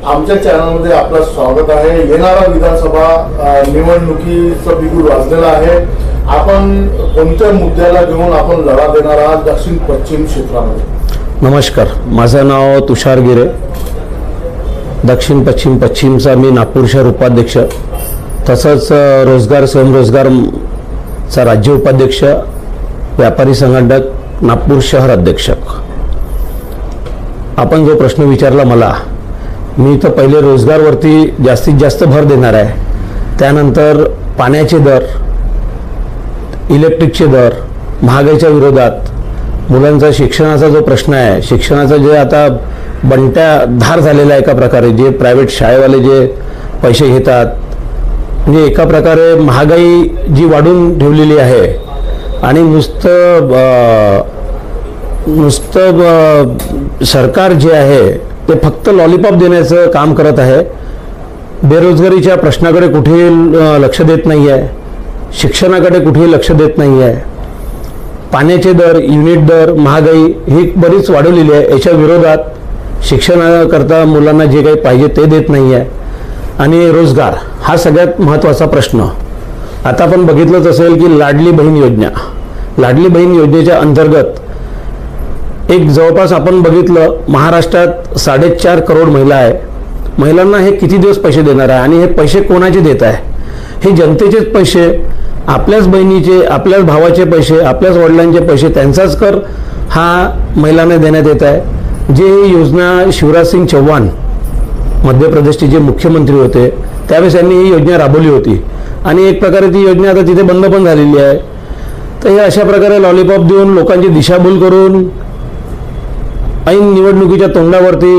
आमच्या चॅनलमध्ये आपलं स्वागत आहे। येणारा विधानसभा निवडणुकीचं बिगुल वाजलेलं आहे। आपण कोणत्या मुद्द्याला घेऊन आपण लढा देणार आहात दक्षिण पश्चिम क्षेत्रामध्ये? नमस्कार, माझं नाव तुषार गिरे, दक्षिण पश्चिमचा मी नागपूर शहर उपाध्यक्ष, तसंच रोजगार स्वयंरोजगारचा राज्य उपाध्यक्ष, व्यापारी संघटक नागपूर शहर अध्यक्ष। आपण जो प्रश्न विचारला मला, मी तर पहिले रोजगारवरती जास्तीत जास्त भर देणार आहे, त्यानंतर पाण्याचे दर, इलेक्ट्रिकचे दर, महागाईच्या विरोधात, मुलांचा शिक्षणाचा जो प्रश्न आहे, शिक्षणाचा जे आता बंट्या धार झालेला आहे एका प्रकारे, जे प्रायव्हेट शाळेवाले जे पैसे घेतात, म्हणजे एका प्रकारे महागाई जी वाढून ठेवलेली आहे आणि नुसतं सरकार जे आहे ते फक्त लॉलीपॉप देण्याचं काम करत आहे। बेरोजगारीच्या प्रश्नाकडे कुठेही लक्ष देत नाही आहे, शिक्षणाकडे कुठेही लक्ष देत नाही आहे, पाण्याचे दर, युनिट दर, महागाई ही बरीच वाढवलेली आहे। याच्या विरोधात शिक्षणाकरता मुलांना जे काही पाहिजे ते देत नाही आहे आणि रोजगार हा सगळ्यात महत्त्वाचा प्रश्न। आता आपण बघितलंच असेल की लाडली बहीण योजनेच्या अंतर्गत एक जवळपास आपण बघितलं महाराष्ट्रात 4.5 करोड महिला आहे। महिलांना हे किती दिवस पैसे देणार आहे आणि हे पैसे कोणाचे देत आहे? हे जनतेचेच पैसे, आपल्याच बहिणीचे, आपल्याच भावाचे पैसे, आपल्याच वडिलांचे पैसे, त्यांचाच कर हा महिलांना देण्यात येत आहे। जे ही योजना शिवराज सिंग चौहान मध्य प्रदेशचे जे मुख्यमंत्री होते त्यावेळेस त्यांनी ही योजना राबवली होती आणि एक प्रकारे ती योजना आता तिथे बंद पण झालेली आहे। तर हे अशा प्रकारे लॉलीपॉप देऊन लोकांची दिशाभूल करून ऐन निवडणुकीच्या तोंडावरती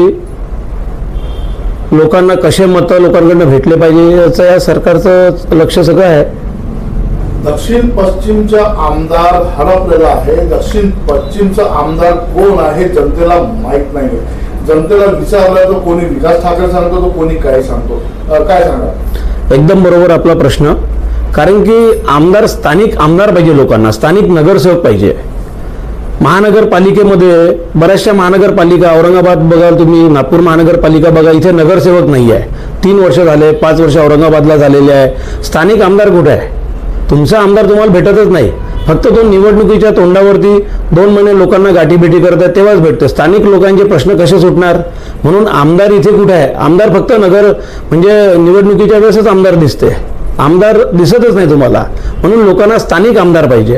लोकांना कसे मतं लोकांकडून भेटले पाहिजे याचं या सरकारचं लक्ष सगळं आहे। दक्षिण पश्चिमचा आमदार हरपलेला आहे। दक्षिण पश्चिमचा आमदार कोण आहे जनतेला माहित नाही। जनतेला विचारलं तर कोणी विकास ठाकरे सांगतो, तो कोणी काय सांगतो। काय सांगा? एकदम बरोबर आपला प्रश्न, कारण की आमदार स्थानिक आमदार पाहिजे, लोकांना स्थानिक नगरसेवक पाहिजे। महानगरपालिकेमध्ये बऱ्याचशा महानगरपालिका, औरंगाबाद बघा तुम्ही, नागपूर महानगरपालिका बघा, इथे नगरसेवक नाही आहे। 3 वर्ष झाले, 5 वर्ष औरंगाबादला झालेले आहे। स्थानिक आमदार कुठे आहे? तुमचा आमदार तुम्हाला भेटतच नाही। फक्त तो निवडणुकीच्या तोंडावरती 2 महिने लोकांना गाठीभेटी करतात तेव्हाच भेटतो। स्थानिक लोकांचे प्रश्न कसे सुटणार? म्हणून आमदार इथे कुठे आहे? आमदार फक्त म्हणजे निवडणुकीच्या वेळेसच आमदार दिसते, आमदार दिसतच नाही तुम्हाला। म्हणून लोकांना स्थानिक आमदार पाहिजे।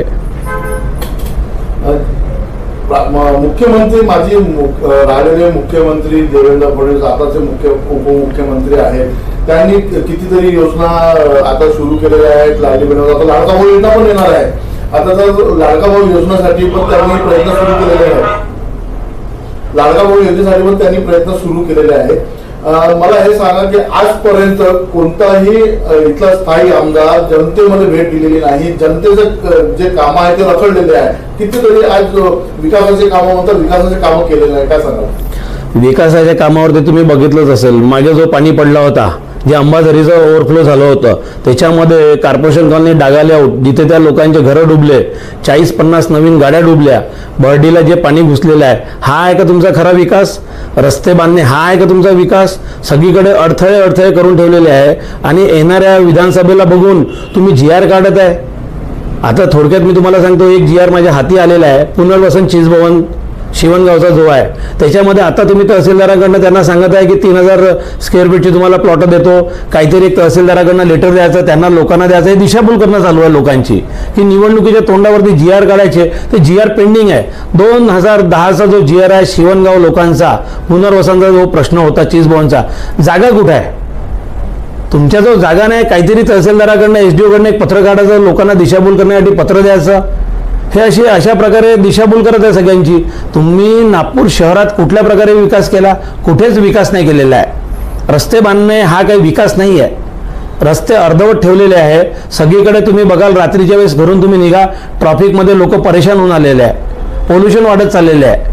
मुख्यमंत्री माजी राहिलेले मुख्यमंत्री देवेंद्र फडणवीस आताचे उपमुख्यमंत्री आहेत, त्यांनी कितीतरी योजना आता सुरू केलेल्या आहेत। लाडकी बहीण, आता लाडका भाऊ योजना पण येणार आहे। आता तर लाडका भाऊ योजनेसाठी पण त्यांनी प्रयत्न सुरू केलेले आहेत। लाडका भाऊ योजनेसाठी पण त्यांनी प्रयत्न सुरू केलेले आहेत। मला हे सांगा की आजपर्यंत कोणताही इथला स्थायी आमदार जनतेमध्ये भेट दिलेली नाही। जनतेचे जे कामं आहेत ते रखडलेले आहे। कितीतरी आज विकासाचे कामं म्हणतात, विकासाचे कामं केलेले नाही। काय सांगा? विकासाच्या कामावरती तुम्ही बघितलंच असेल, मागे जो पाणी पडला होता, जे अंबाझरीचं ओव्हरफ्लो झालं होतं, त्याच्यामध्ये कॉर्पोरेशन कॉलनी डागाले आउट, जिथे त्या लोकांचे घरं डुबले, 40-50 नवीन गाड्या डुबल्या, बर्डीला जे पाणी घुसलेलं आहे, हा आहे का तुमचा खरा विकास? रस्ते बांधणे हा आहे का तुमचा विकास? सगळीकडे अडथळे करून ठेवलेले आहे आणि येणाऱ्या विधानसभेला बघून तुम्ही GR काढत आहे। आता थोडक्यात मी तुम्हाला सांगतो, एक GR माझ्या हाती आलेला आहे, पुनर्वसन चीजभवन शिवणगावचा जो आहे, त्याच्यामध्ये आता तुम्ही तहसीलदाराकडनं त्यांना सांगत आहे की 3000 स्क्वेअर फीटची तुम्हाला प्लॉट देतो, काहीतरी एक तहसीलदाराकडनं लेटर द्यायचं, त्यांना लोकांना द्यायचं, हे दिशाभूल करणं चालू आहे लोकांची की निवडणुकीच्या तोंडावरती GR काढायचे, ते GR पेंडिंग आहे। 2010चा जो GR आहे शिवणगाव लोकांचा पुनर्वसनाचा जो प्रश्न होता चीजभवनचा, जागा कुठे आहे? तुमच्याजवळ जागा नाही, काहीतरी तहसीलदाराकडनं SDO कडनं एक पत्र काढायचं, लोकांना दिशाभूल करण्यासाठी पत्र द्यायचं, हे अशा प्रकारे दिशाभूल करत आहे सगळ्यांची। तुम्ही नागपूर शहरात कुठल्या प्रकारे विकास केला? कुठेच विकास नाही केलेला आहे। रस्ते बांधणे हा काही विकास नाही आहे, रस्ते अर्धवट ठेवलेले आहे। सगळीकडे तुम्ही बघाल, रात्रीच्या वेळेस घरून तुम्ही निघा, ट्रॅफिकमध्ये लोक परेशान होऊन आलेले आहे, पोल्युशन वाढत चाललेले आहे।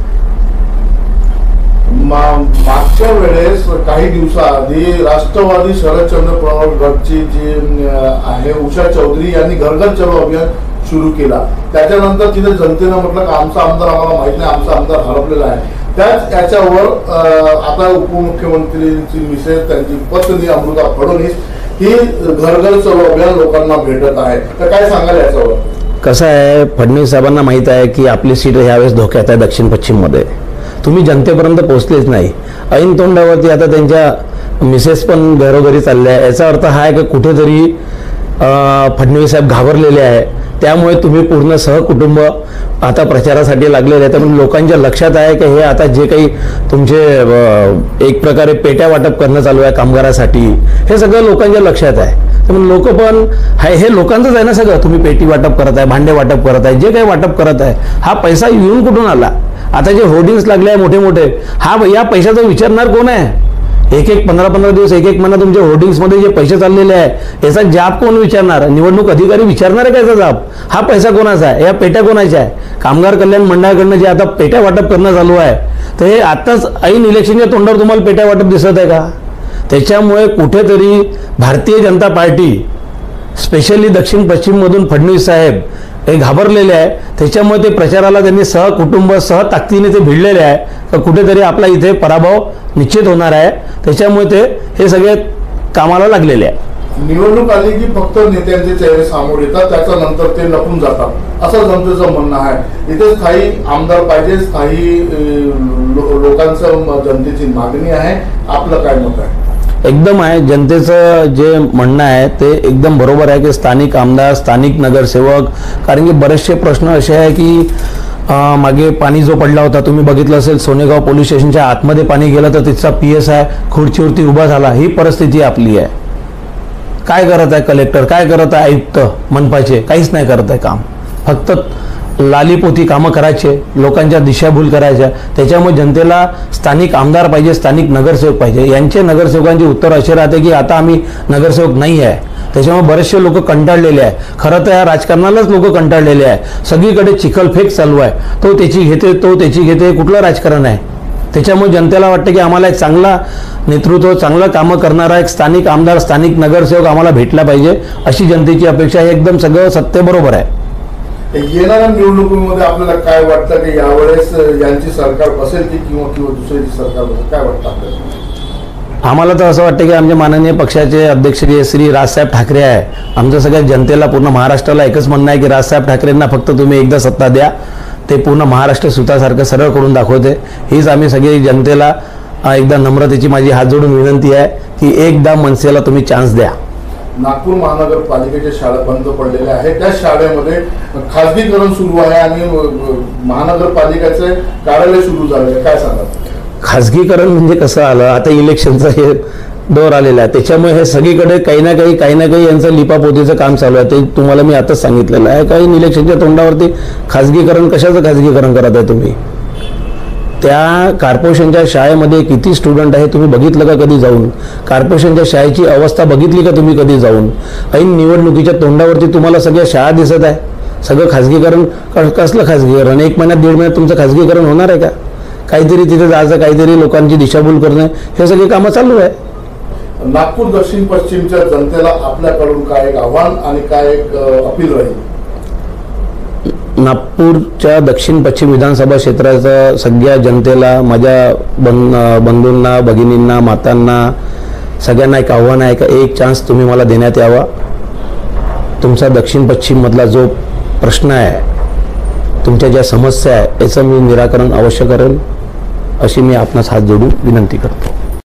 मागच्या वेळेस काही दिवसाआधी राष्ट्रवादी शरदचंद्र पवार गटची जी आहे उषा चौधरी यांनी घर घर चलो अभियान सुरू केला। त्याच्यानंतर तिथे जनतेने म्हटलं की आमचा आमदार आम्हाला माहित नाही, आमचा आमदार हरपलेला आहे। त्याच याच्यावर आता उपमुख्यमंत्रीची मिसेस त्यांची पत्नी अमृता फडणवीस ही घर चलो अभियान लोकांना भेटत आहे, तर काय सांगाल याच्यावर? कसं आहे, फडणवीस साहेबांना माहित आहे की आपली सीट यावेळेस धोक्यात आहे दक्षिण पश्चिममध्ये. तुम्ही जनतेपर्यंत पोहोचलेच नाही. ऐन तोंडावरती आता त्यांच्या मिसेस पण घरोघरी चालल्या आहे. याचा अर्थ हा आहे की कुठेतरी फडणवीस साहेब घाबरलेले आहे. त्यामुळे तुम्ही पूर्ण सहकुटुंब आता प्रचारासाठी लागलेले आहे. त्यामुळे लोकांच्या लक्षात आहे की हे आता जे काही तुमचे एक प्रकारे पेट्या वाटप करणं चालू आहे कामगारासाठी, हे सगळं लोकांच्या लक्षात आहे. त्यामुळे लोक पण हे लोकांचंच आहे ना सगळं. तुम्ही पेटी वाटप करत आहे, भांडे वाटप करत आहे, जे काही वाटप करत आहे, हा पैसा येऊन कुठून आला? आता जे होर्डिंग्स लागले आहे मोठे मोठे, या पैशाचा विचारणार कोण आहे? एक 15-15 दिवस एक महिना तुमच्या होर्डिंग्समध्ये जे पैसे चाललेले आहे याचा जाब कोण विचारणार? निवडणूक अधिकारी विचारणार आहे का याचा जाब? हा पैसा कोणाचा आहे? या पेट्या कोणाच्या आहे? कामगार कल्याण मंडळाकडनं जे आता पेट्या वाटप करणं चालू आहे, तर हे आत्ताच ऐन इलेक्शनच्या तोंडावर तुम्हाला पेट्या वाटप दिसत आहे का? त्याच्यामुळे कुठेतरी भारतीय जनता पार्टी स्पेशली दक्षिण पश्चिममधून फडणवीस साहेब हे घाबरलेले आहे. त्याच्यामुळे ते प्रचाराला त्यांनी सहकुटुंब ताकदीने ते भिडलेले आहे. तर कुठेतरी आपला इथे पराभव निश्चित होणार आहे. त्याच्यामुळे ते हे सगळे कामाला लागलेले आहे. निवडणूक आली की फक्त नेत्यांचे चेहरे समोर येतात, त्याच्यानंतर ते लपून जातात असं जनतेचं म्हणणं आहे. इथे स्थायी आमदार पाहिजे, स्थायी लोकांचं जनतेची मागणी आहे. आपलं काय मत आहे? एकदम आहे. जनतेचं जे म्हणणं आहे ते एकदम बरोबर आहे की स्थानिक आमदार, स्थानिक नगरसेवक, कारण की बरेचसे प्रश्न असे आहे की मागे पाणी जो पडला होता, तुम्ही बघितलं असेल, सोनेगाव पोलीस स्टेशनच्या आतमध्ये पाणी गेलं तर तिथचा PSI खुर्चीवरती उभा झाला. ही परिस्थिती आपली आहे. काय करत आहे कलेक्टर, काय करत आहे आयुक्त मनपाचे? काहीच नाही करत आहे काम. फक्त लालीपोती कामं करायचे, लोकांच्या दिशाभूल करायच्या. त्याच्यामुळे जनतेला स्थानिक आमदार पाहिजे, स्थानिक नगरसेवक पाहिजे. यांचे नगरसेवकांचे उत्तर असे राहते की आता आम्ही नगरसेवक नाही आहे. त्याच्यामुळे बरेचसे लोक कंटाळलेले आहे. खरं तर या राजकारणालाच लोक कंटाळलेले आहे. सगळीकडे चिखलफेक चालू आहे. तो त्याची घेते, तो त्याची घेते. कुठलं राजकारण आहे? त्याच्यामुळे जनतेला वाटतं की आम्हाला एक चांगला नेतृत्व, चांगलं कामं करणारा एक स्थानिक आमदार, स्थानिक नगरसेवक आम्हाला भेटला पाहिजे, अशी जनतेची अपेक्षा आहे. एकदम सगळं सत्य बरोबर आहे. येणाऱ्या निवडणुकीमध्ये आपल्याला काय वाटतं की यावेळेस यांची सरकार बसेल की किंवा दुसरी सरकार बसेल? काय वाटतं आपल्याला? आम्हाला तर असं वाटतं की आमचे माननीय पक्षाचे अध्यक्ष श्री राजसाहेब ठाकरे आहे. आमच्या सगळ्या जनतेला, पूर्ण महाराष्ट्राला एकच म्हणणं आहे की राजसाहेब ठाकरेंना फक्त तुम्ही एकदा सत्ता द्या. ते पूर्ण महाराष्ट्र सुतासारखं सरळ करून दाखवते. हीच आम्ही सगळी जनतेला एकदा नम्रतेची माझी हात जोडून विनंती आहे की एकदा मनसेला तुम्ही चान्स द्या. नागपूर महानगरपालिकेच्या शाळा बंद पडलेल्या आहेत. त्या शाळेमध्ये खाजगीकरण सुरू आहे आणि महानगरपालिकेचे कार्यालय सुरू झाले. काय सांगा? खाजगीकरण म्हणजे कसं आलं? आता इलेक्शनचा हे दौर आलेला आहे. त्याच्यामुळे हे सगळीकडे काही ना काही यांचं लिपापोतीचं काम चालू आहे. ते तुम्हाला मी आताच सांगितलेलं आहे. काही इलेक्शनच्या तोंडावरती खाजगीकरण, कशाचं खाजगीकरण करत आहे तुम्ही? त्या कॉर्पोरेशनच्या शाळेमध्ये किती स्टुडंट आहे तुम्ही बघितलं का कधी जाऊन? कॉर्पोरेशनच्या शाळेची अवस्था बघितली का तुम्ही कधी जाऊन? ऐन निवडणुकीच्या तोंडावरती तुम्हाला सगळ्या शाळा दिसत आहे. सगळं खाजगीकरण. कसलं खाजगीकरण? 1 महिन्यात 1.5 महिन्यात तुमचं खाजगीकरण होणार आहे का? काहीतरी तिथे जायचं, काहीतरी लोकांची दिशाभूल करणं, हे सगळे कामं चालू आहे. नागपूर दक्षिण पश्चिमच्या जनतेला आपल्याकडून काय एक आव्हान आणि काय एक अपील राहील? नागपूरच्या दक्षिण पश्चिम विधानसभा क्षेत्राचं सगळ्या जनतेला, माझ्या बंधूंना, भगिनींना, मातांना, सगळ्यांना एक आव्हान आहे का एक चान्स तुम्ही मला देण्यात यावा. तुमचा दक्षिण पश्चिममधला जो प्रश्न आहे, तुमच्या ज्या समस्या आहे, याचं मी निराकरण अवश्य करेल, अशी मी आपणास हात जोडून विनंती करतो.